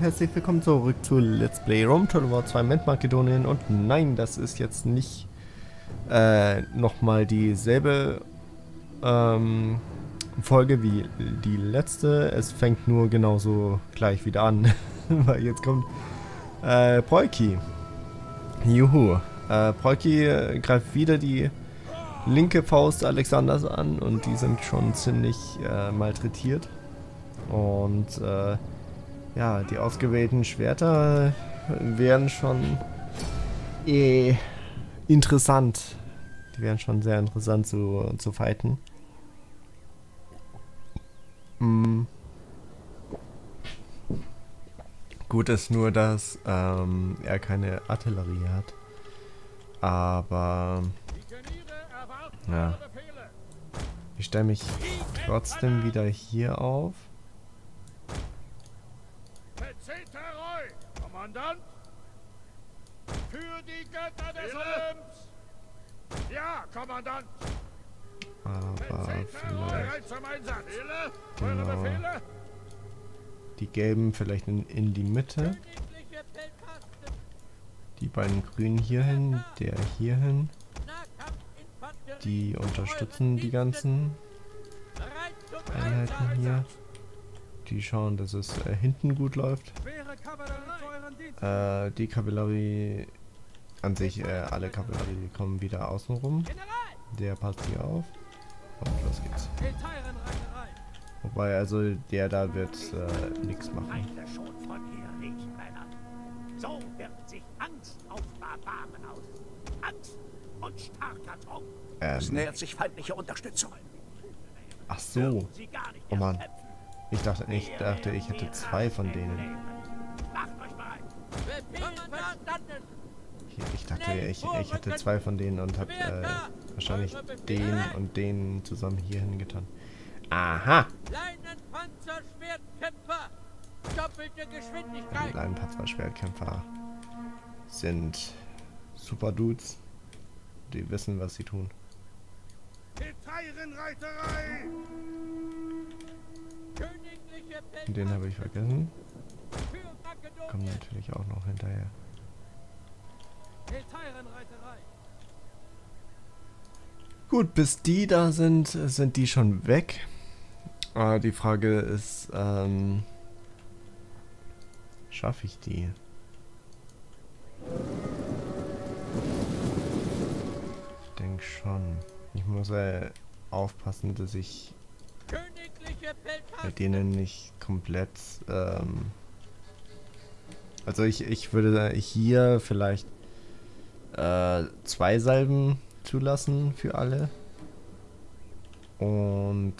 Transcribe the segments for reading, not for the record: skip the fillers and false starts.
herzlich willkommen zurück zu Let's Play Rome Total War 2 Ment Makedonien. Und nein, das ist jetzt nicht nochmal dieselbe Folge wie die letzte. Es fängt nur genauso gleich wieder an, weil jetzt kommt Preuki. Juhu. Preuki greift wieder die linke Faust Alexanders an und die sind schon ziemlich malträtiert. Und ja, die ausgewählten Schwerter wären schon interessant. Die wären schon sehr interessant zu fighten. Gut ist nur, dass er keine Artillerie hat. Aber ja, ich stelle mich trotzdem wieder hier auf. Kommandant! Für die Götter des Olymps! Ja, Kommandant! Aber vielleicht genau. Die gelben vielleicht in die Mitte. Die beiden grünen hierhin, der hierhin. Die unterstützen die ganzen Einheiten hier. Die schauen, dass es hinten gut läuft. Die Kavallerie an sich, alle Kavallerie kommen wieder außen rum. Der passt hier auf. Und los geht's. Wobei, also der da wird nichts machen. So wird sich Angst auf Barbaren aus. Angst und starker Druck. Es nähert sich feindliche Unterstützung. Ach so. Oh Mann. Ich dachte, ich hätte zwei von denen. Ich dachte, ich hätte zwei von denen und habe wahrscheinlich den und den zusammen hier hingetan. Aha! Leinenpanzer-Schwertkämpfer sind super Dudes. Die wissen, was sie tun. Den habe ich vergessen. Kommen natürlich auch noch hinterher. Gut, bis die da sind, sind die schon weg. Die Frage ist, schaffe ich die? Ich denke schon. Ich muss aufpassen, dass ich bei denen nicht komplett, also ich würde hier vielleicht zwei Salben zulassen für alle und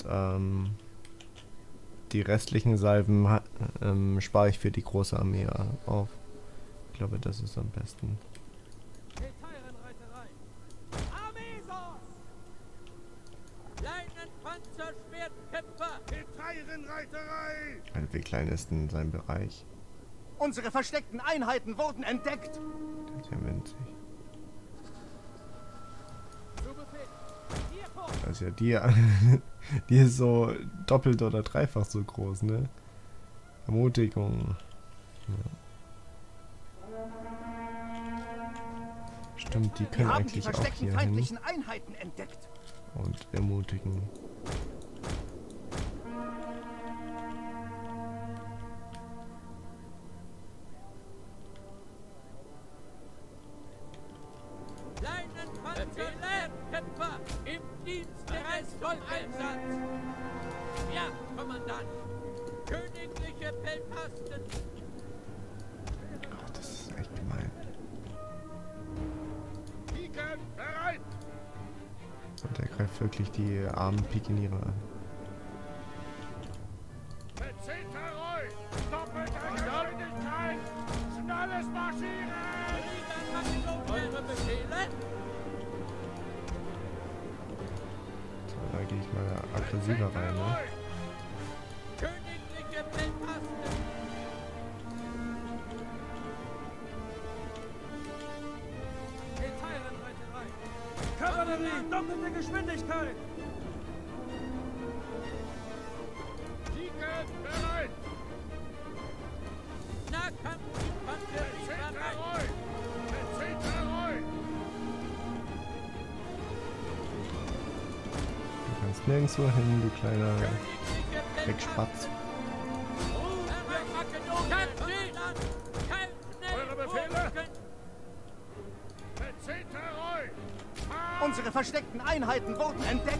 die restlichen Salben spare ich für die große Armee auf. Ich glaube, das ist am besten. Wie klein ist denn sein Bereich? Unsere versteckten Einheiten wurden entdeckt. Das ist ja winzig. Das ist ja die ist so doppelt oder dreifach so groß, ne? Ermutigung. Ja. Stimmt, die können eigentlich auch hier hin Einheiten entdeckt. und ermutigen. Kämpfer im Dienst des Vollfeldsatz. Ja, Kommandant. Königliche Feldtasten. Oh, das ist echt gemein. Piken bereit! Und er greift wirklich die armen Pikeniere an. Roy! Doppelte Geschwindigkeit! Schnelles Marschieren! Eure Befehle? Da gehe ich mal aggressiver rein, ne? Königliche Feldtasten. Kavallerie, doppelte Geschwindigkeit. Piken bereit! Nahkampfinfanterie bereit. Roy! Bezieht Roy! Du kannst nirgendwo hin, du kleiner Königliche Dreckspatz. Eure Befehle? Bezieht Roy! Unsere versteckten Einheiten wurden entdeckt.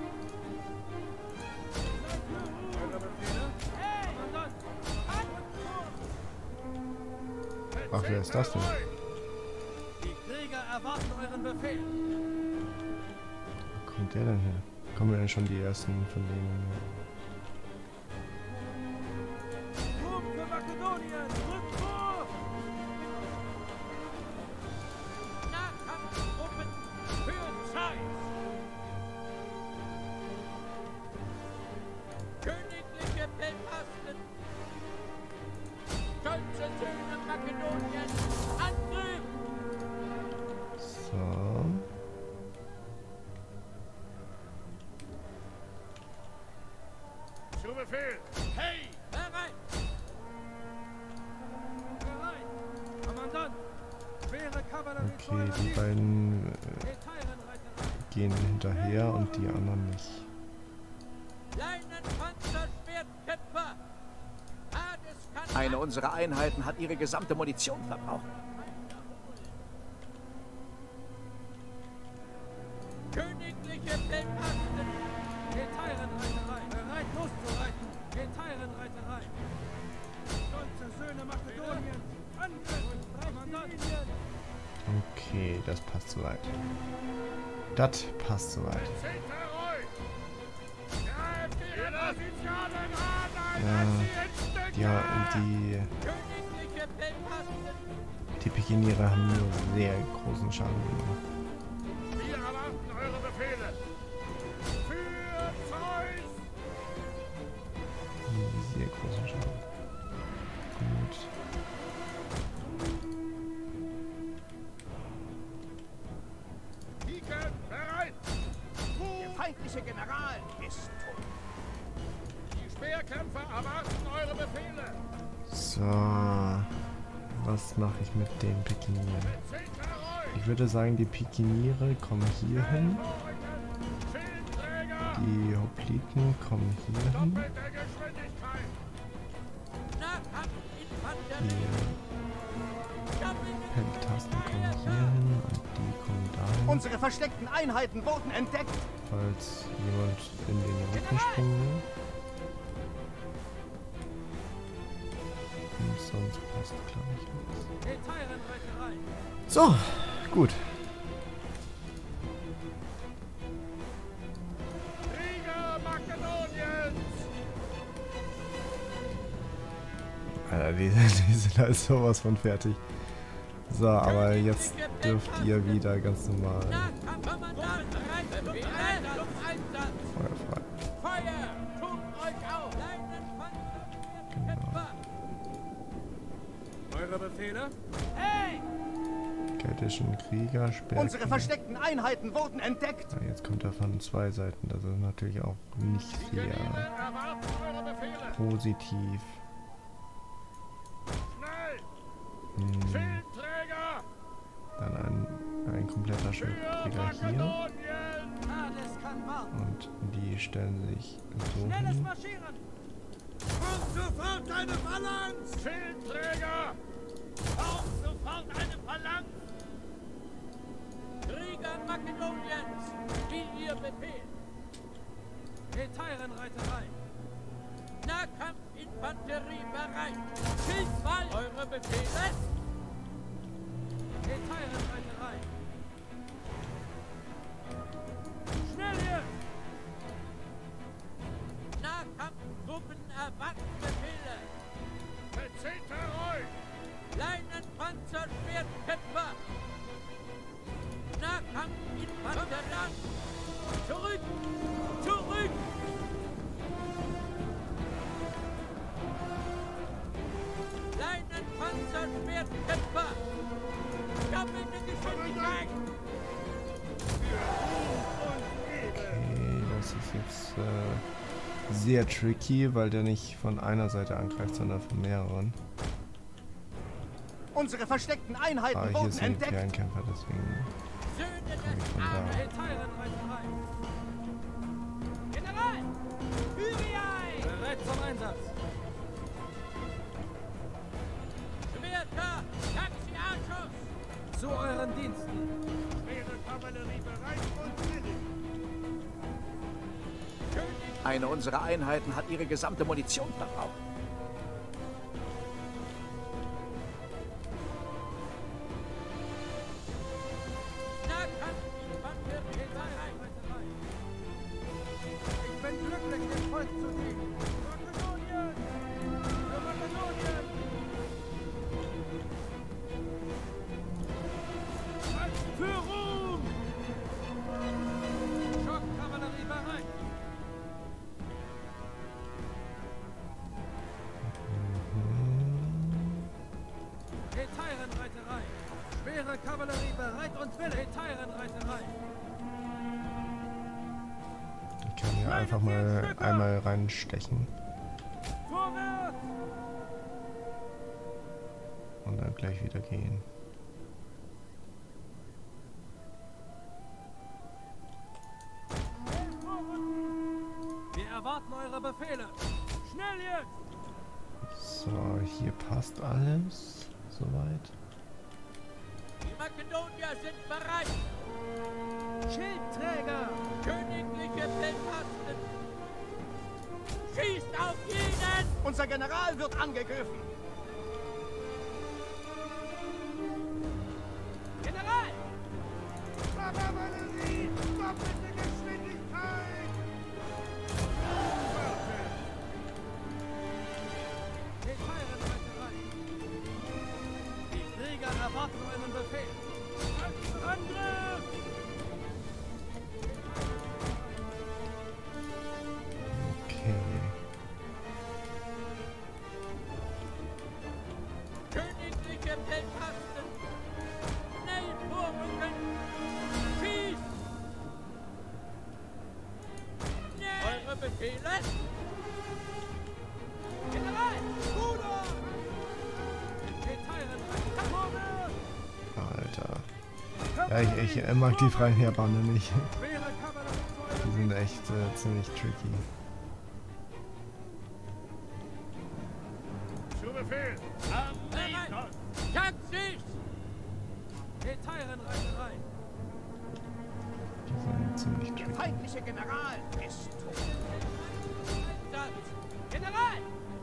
Ach, wer ist das denn? Die Krieger erwarten euren Befehl. Wo kommt der denn her? Kommen wir denn schon die ersten von denen? Ruhm für Makedonien! Rückt vor! Nahkampftruppen für Zeit. Königliche Peltasten. Stolze Söhne Makedoniens. Angriff! So. Zu Befehl! Hey! Bereit! Bereit! Kommandant! Schwere Kavallerie! Okay, die beiden gehen hinterher und die anderen nicht. Leinenpanzer, Schwertkämpfer! Hades kann Eine unserer Einheiten hat ihre gesamte Munition verbraucht. Königliche Peltasten! Geteilenreiterei! Bereit loszureiten! Geteilenreiterei! Stolze Söhne Makedoniens! Angriff! Kommandant! Okay, das passt soweit. Das passt soweit. Bezieht Roy! Greift ihre Positionen an! Ja, Ein sie ja, in Stücke! Königliche Peltasten! die Pikiniere haben nur sehr großen Schaden genommen. Wir erwarten eure Befehle! Für Zeus! Sehr großen Schaden. Gut. Piken bereit! Der feindliche General ist tot. Die Speerkämpfer erwarten eure Befehle! So. Was mache ich mit den Pikinieren? Bezieht Roy! Ich würde sagen, die Pikiniere kommen hier hin. Schildträger! Die Hopliten kommen hier hin. Doppelte Geschwindigkeit! Nahkampfinfanterie! Die Doppelte Peltasten kommen hier hin und die kommen dahin. Unsere versteckten Einheiten wurden entdeckt. Falls jemand in den Rücken springen will. Und sonst passt, glaube ich, nichts. Geteilenreiterei! So, gut. Krieger Makedoniens! Alter, die sind halt sowas von fertig. So, aber jetzt dürft ihr wieder ganz normal Nahkampfkommandant! Bereit zum Einsatz! Feuer frei. Feuer! Tut euch auf! Leinenpanzer, Schwertkämpfer! Eure Befehle? Keltischen Krieger, Speer. Unsere versteckten Einheiten wurden entdeckt. Ja, jetzt kommt er von zwei Seiten. Das ist natürlich auch nicht Geniere sehr erwarten eure Befehle! positiv. Schnell! Hm, Schildträger! dann ein kompletter Für Schildträger hier. Makedonien! Hades kann warten. Und die stellen sich so Schnelles hin. Marschieren! Und sofort eine Phalanx! Schildträger! Auch sofort eine Phalanx! Krieger Makedoniens! Wie ihr Befehl! Geteilenreiterei! Nahkampfinfanterie bereit! Schildwall! Eure Befehle! Geteilenreiterei! Schnell hier! Nahkampftruppen erwarten Befehle! Bezieht Roy! Leinenpanzer, Schwertkämpfer! Nahkampfinfanterie! Zurück! Zurück! Leinenpanzer, Schwertkämpfer! Doppelte Geschwindigkeit! Okay, das ist jetzt sehr tricky, weil der nicht von einer Seite angreift, sondern von mehreren. Unsere versteckten Einheiten Hier wurden sind entdeckt. Fernkämpfer, deswegen Söhne des von da. Teilenreiterei. General! Hyriai! Bereit zum Einsatz. Schwerter! Taxiarchus! Zu euren Diensten. Schwere Kavallerie bereit und willig. Eine unserer Einheiten hat ihre gesamte Munition verbraucht. Ich bin glücklich, dem Volk zu dienen. Makedonien! Für Makedonien! Für Ruhm! Schockkavallerie bereit! Hetairenreiterei! Schwere Kavallerie bereit und willig! Hetairenreiterei! Ich kann hier einfach mal einmal reinstechen Vorwärts! und dann gleich wieder gehen. Wir erwarten eure Befehle! Schnell jetzt! So, hier passt alles soweit. Die Makedonier sind bereit! Schildträger! Königliche Peltasten! Schießt auf jeden! Unser General wird angegriffen. General! Kavallerie, doppelte Geschwindigkeit. Hetairenreiterei! Die Krieger erwarten euren Befehl! Angriff! Okay. Königliche Peltasten! Schnell vorrücken! Schießt! Eure Befehle? General! Bruder! Hetairenreiterei! Vorwärts! Alter. Ja, ich mag die Freiheerbande nicht. Schwere Kavallerie zu Die eurem sind echt ziemlich tricky. Zu Befehl. Bereit! Taxis! Hetairenreiterei! Die sind ziemlich tricky. Feindliche General ist tot. Einsatz! General!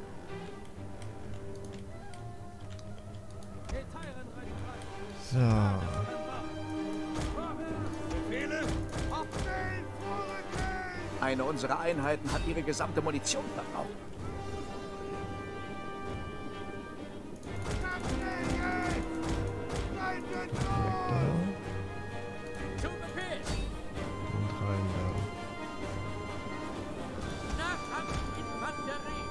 Hetairenreiterei! So. Befehle. Auf schnell vorrücken. Eine unserer Einheiten hat ihre gesamte Munition verbraucht. Ganz schnell jetzt. Reitet Da los. Zu Befehl! und rein da. Nachkampfinfanterie!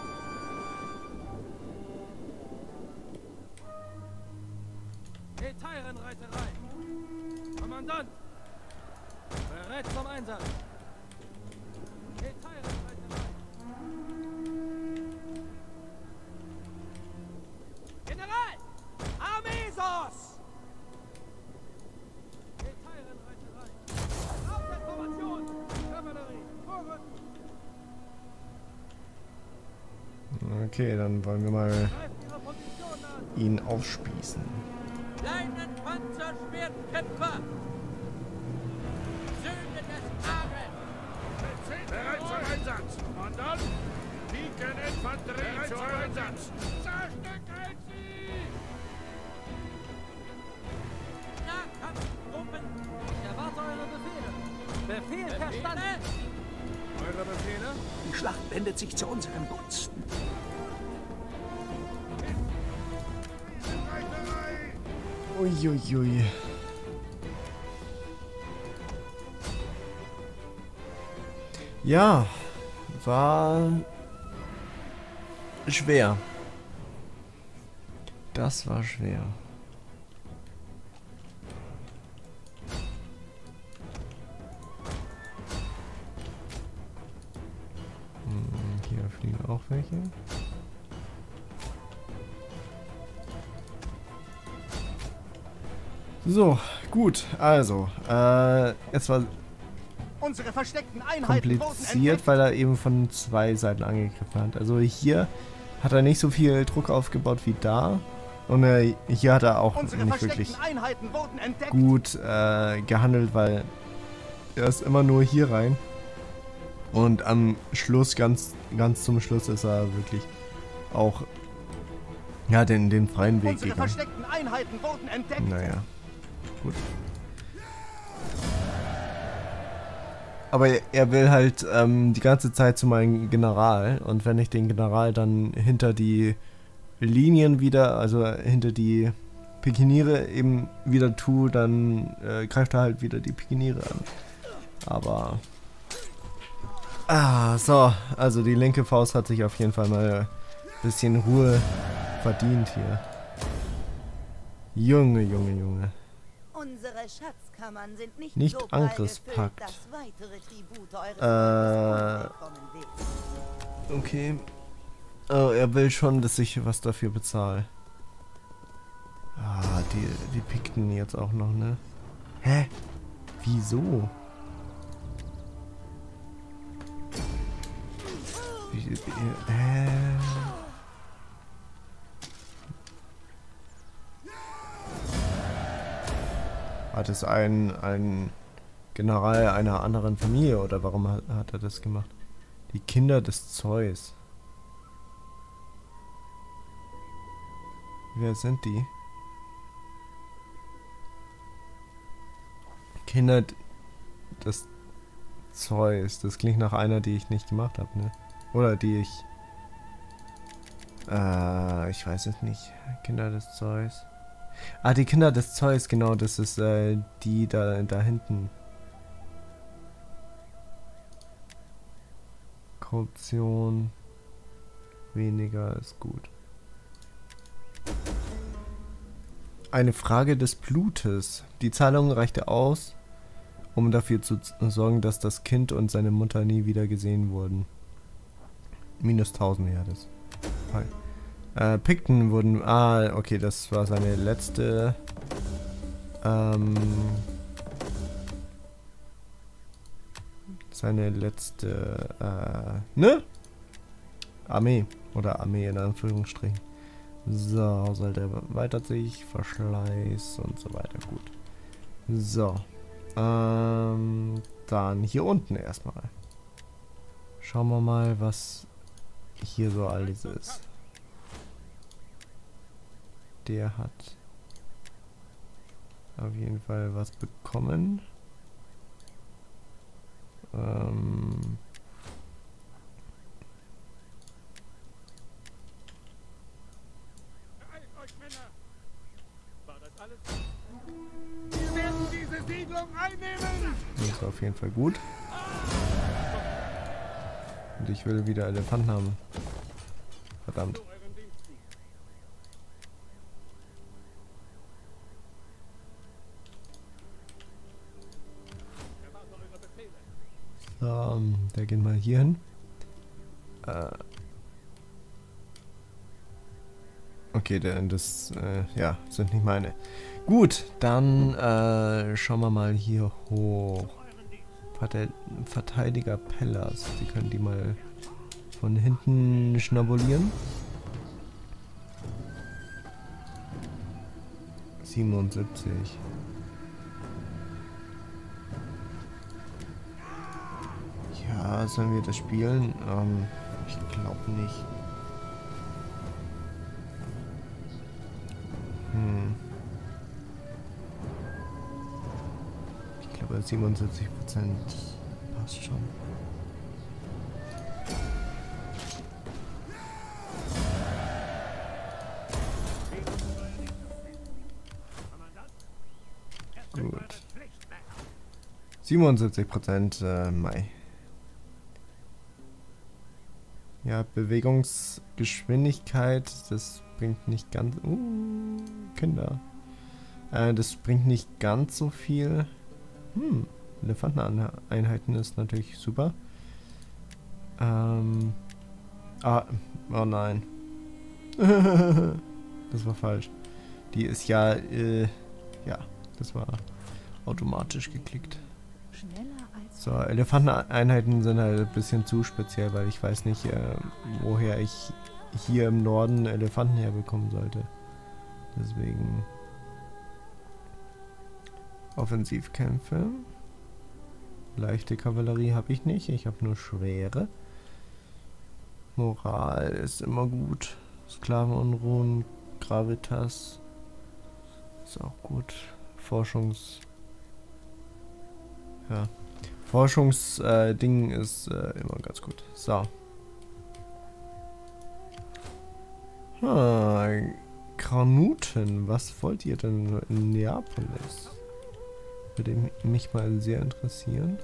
Hetairenreiterei! Kommandant! Bereit zum Einsatz! Hetairenreiterei! General! Armeesos! Hetairenreiterei! Auf der Formation! Kavallerie! Vorrücken! Okay, dann wollen wir mal Greift ihre Position an! ihn aufspießen. Leinenpanzer-Schwertkämpfer! Söhne des Ares! Bereit zum Einsatz. Und dann? Piken-Infanterie zum Einsatz. Zerstückelt sie. Nahkampfgruppen! Ich erwarte eure Befehle! Befehl verstanden! Eure Befehle? Die Schlacht wendet sich zu unseren Gunsten. Reiterei. Uiuiui. Ja, war schwer. Das war schwer. Hier fliegen auch welche. So, gut. Also, es war Unsere versteckten Einheiten kompliziert, weil er eben von 2 Seiten angegriffen hat. Also hier hat er nicht so viel Druck aufgebaut wie da. Und hier hat er auch nicht wirklich gut gehandelt, weil er ist immer nur hier rein. Und am Schluss, ganz zum Schluss, ist er wirklich auch den freien Weg gegangen. versteckten Einheiten wurden entdeckt. Naja, gut. Aber er will halt die ganze Zeit zu meinem General. Und wenn ich den General dann hinter die Linien wieder, also hinter die Pikiniere eben wieder tue, dann greift er halt wieder die Pikiniere an. Aber... so. Also die linke Faust hat sich auf jeden Fall mal ein bisschen Ruhe verdient hier. Junge, Junge, Junge. Unsere Schatzkammern sind nicht so Angriffspakt. dass weitere Tribute eures Okay. Oh, er will schon, dass ich was dafür bezahle. Die Pikten jetzt auch noch, ne? Hä? Wieso? Hat es ein General einer anderen Familie oder warum hat er das gemacht? Die Kinder des Zeus. Wer sind die? Kinder des Zeus. Das klingt nach einer, die ich nicht gemacht habe, ne? Oder die ich... ich weiß es nicht. Kinder des Zeus. Die Kinder des Zeus, genau. Das ist die da hinten. Korruption. Weniger ist gut. Eine Frage des Blutes. Die Zahlung reichte aus, um dafür zu sorgen, dass das Kind und seine Mutter nie wieder gesehen wurden. Minus 1000, ja, das. Pikten wurden... okay, das war seine letzte... seine letzte... ne? Armee. Oder Armee in Anführungsstrichen. So, Haushalt erweitert sich, Verschleiß und so weiter. Gut. So. Dann hier unten erstmal. Schauen wir mal, was hier so alles ist. Der hat auf jeden Fall was bekommen. Wir werden diese Siedlung einnehmen! Das ist auf jeden Fall gut. Und ich will wieder Elefanten haben. Verdammt. So, der geht mal hier hin. Okay, das ja, sind nicht meine. Gut, dann schauen wir mal hier hoch. Verteidiger Pellas. Die können die mal von hinten schnabulieren. 77. Ja, sollen wir das spielen? Ich glaube nicht. Ich glaube 77% passt schon. Gut. 77% Mai. Ja, Bewegungsgeschwindigkeit, das bringt nicht ganz... Kinder. Das bringt nicht ganz so viel. Elefanteneinheiten ist natürlich super. Oh nein. Das war falsch. Die ist ja, ja, Das war automatisch geklickt. Schneller als So, Elefanteneinheiten sind halt ein bisschen zu speziell, weil ich weiß nicht, woher ich hier im Norden Elefanten herbekommen sollte. Deswegen Offensivkämpfe. Leichte Kavallerie habe ich nicht, ich habe nur schwere. Moral ist immer gut. Sklavenunruhen, Gravitas ist auch gut. Forschungsding ist immer ganz gut. So. Granuten, was wollt ihr denn in Neapolis? Würde mich mal sehr interessieren.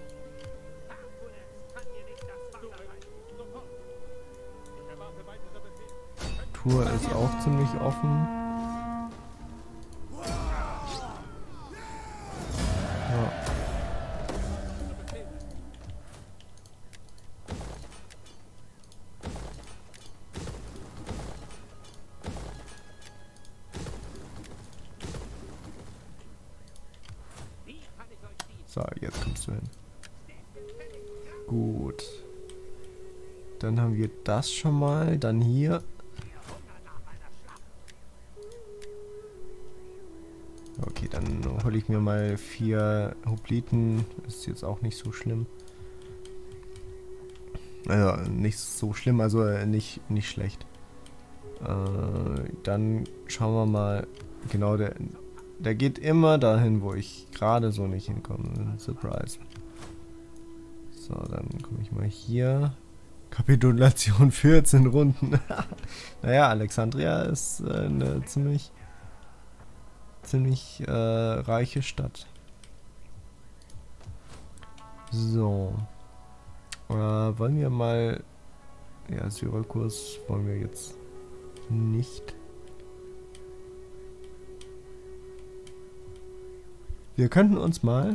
Tour ist auch ziemlich offen. Ja. So, jetzt kommst du hin. Gut. Dann haben wir das schon mal. Dann hier. Okay, dann hole ich mir mal 4 Hopliten. Ist jetzt auch nicht so schlimm. Also nicht so schlimm, also nicht schlecht. Dann schauen wir mal. Genau, der geht immer dahin, wo ich gerade so nicht hinkomme. Surprise. So, dann komme ich mal hier. Kapitulation 14 Runden. Naja, Alexandria ist eine ziemlich reiche Stadt. So. Wollen wir mal... Ja, Syrakus wollen wir jetzt nicht. Wir könnten uns mal...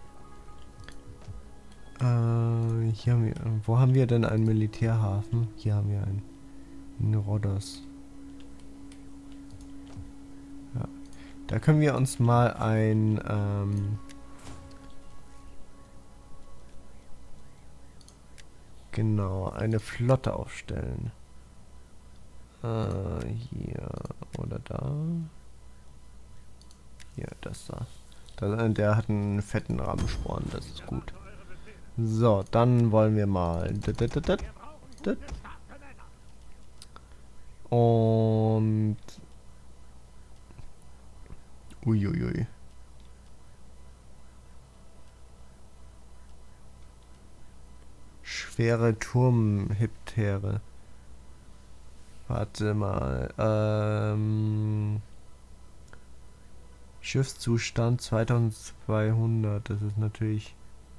hier haben wir... Wo haben wir denn einen Militärhafen? Hier haben wir einen. In Rhodos. Ja. Da können wir uns mal genau, eine Flotte aufstellen. Hier oder da. Hier, das da. Der hat einen fetten Rabensporn, das ist gut. So, dann wollen wir mal. Und. Uiuiui. Schwere Turmhiptere. Warte mal. Schiffszustand 2200. Das ist natürlich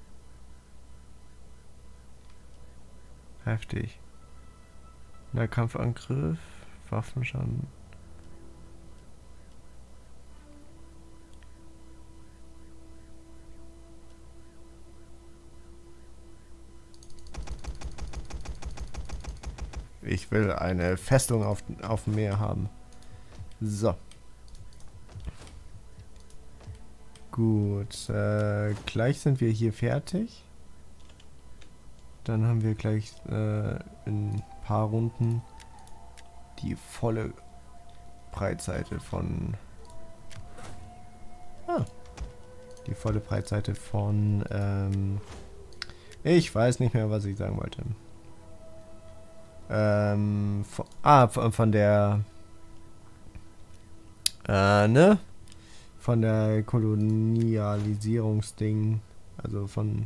heftig. Nahkampfangriff, Waffenschaden. Ich will eine Festung auf dem Meer haben. So. Gut. Gleich sind wir hier fertig. Dann haben wir gleich in ein paar Runden die volle Breitseite von... die volle Breitseite von... ich weiß nicht mehr, was ich sagen wollte. Von der... ne? Von der Kolonialisierungsding. Also von...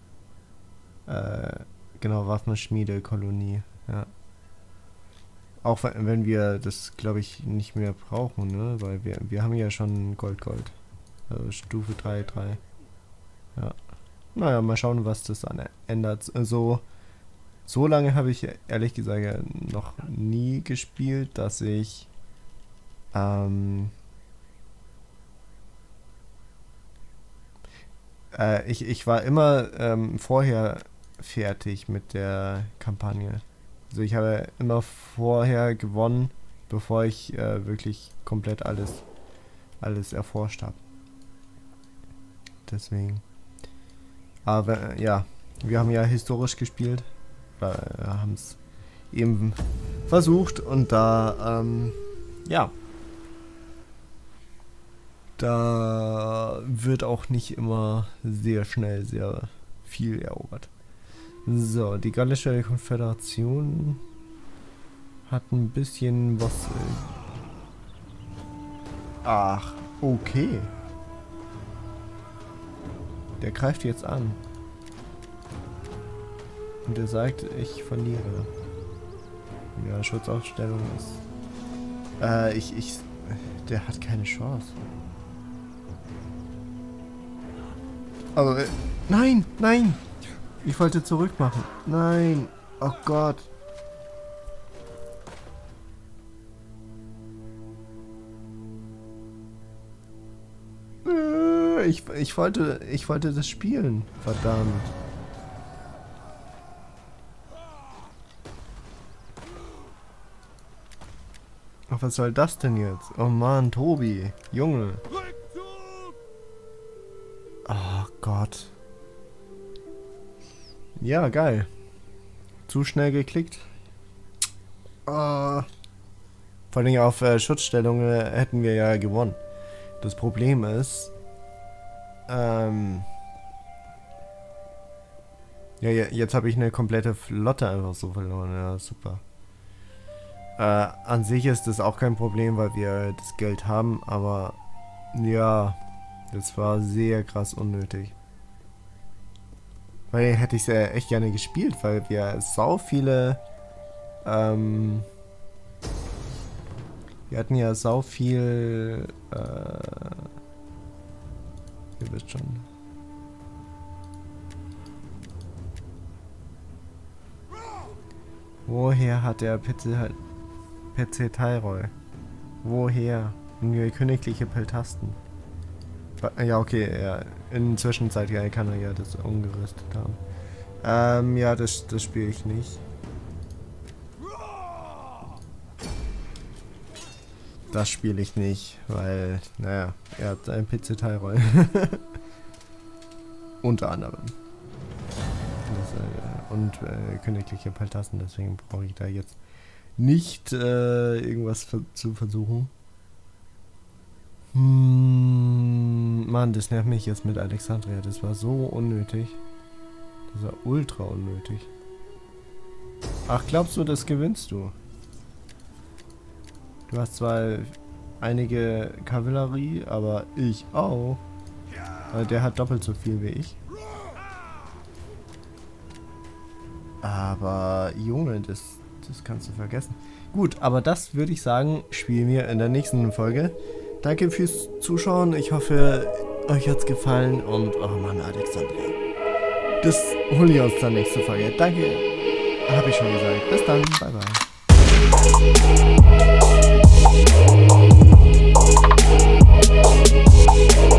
genau, Waffenschmiede-Kolonie. Ja. Auch wenn wir das, glaube ich, nicht mehr brauchen, ne? Weil wir haben ja schon Gold. Also Stufe 3. Ja. Naja, mal schauen, was das dann ändert. So lange habe ich ehrlich gesagt noch nie gespielt, dass ich ich war immer vorher fertig mit der Kampagne. Also ich habe immer vorher gewonnen, bevor ich wirklich komplett alles erforscht habe. deswegen. Aber ja, wir haben ja historisch gespielt. Haben es eben versucht und da, ja. Da wird auch nicht immer sehr schnell sehr viel erobert. So, die Gallische Konföderation hat ein bisschen was... Ach, okay. Der greift jetzt an. Und er sagt, ich verliere. Ja, Schutzaufstellung ist... der hat keine Chance. Also, nein, nein! Ich wollte zurückmachen. Nein! Oh Gott! Ich wollte das spielen. Verdammt. Ach, was soll das denn jetzt? Oh Mann, Tobi. Junge. Oh Gott. Ja, geil. Zu schnell geklickt. Vor allem auf Schutzstellungen hätten wir ja gewonnen. Das Problem ist, ja, jetzt habe ich eine komplette Flotte einfach so verloren. Ja, super. An sich ist das auch kein Problem, weil wir das Geld haben, aber ja, das war sehr krass unnötig. Weil hätte ich es ja echt gerne gespielt, weil wir sau viele, wir hatten ja sau viel, ihr wisst schon. Woher hat der PC Tyrol? Woher? Königliche Peltasten. Ja, okay, ja. In der Zwischenzeit ja, kann er ja das umgerüstet haben. Ja, das spiele ich nicht. Das spiele ich nicht, weil, naja, er hat einen PC Tyrol. Unter anderem. Und königliche Peltasten, deswegen brauche ich da jetzt nicht irgendwas zu versuchen. Mann, das nervt mich jetzt mit Alexandria. Das war so unnötig. Das war ultra unnötig. Ach, glaubst du, das gewinnst du? Du hast zwar einige Kavallerie, aber ich auch. Der hat doppelt so viel wie ich. Aber Junge, das kannst du vergessen. Gut, aber das würde ich sagen, spielen wir in der nächsten Folge. Danke fürs Zuschauen. Ich hoffe, euch hat's gefallen. Und oh Mann, Alexandria. Das hole ich uns dann nächste Folge. Danke. Habe ich schon gesagt. Bis dann. Bye, bye.